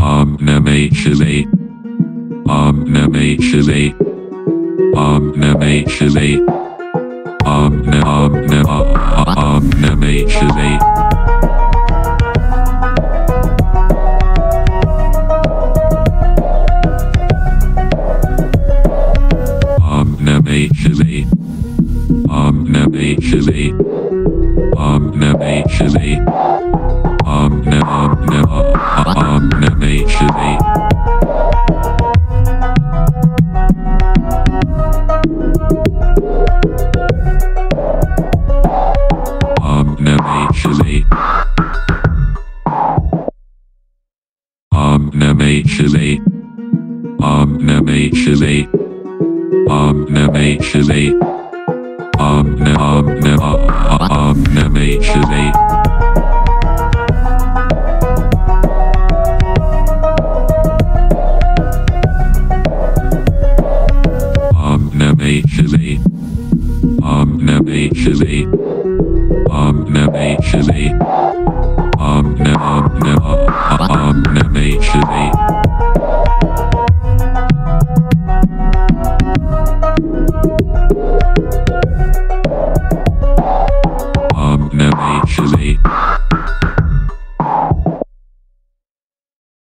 Namah Shivay. Namah Shivay. Namah Shivay. Namah Shivay. Namah Shivay. Namah Shivay. Namah Shivay. Namah Shivay. Namah Shivay. Namah Shivay. Namah Shivay. Namah Shivay. Namah Shivay. Namah Shivay. Namah Shivay. Namah Shivay.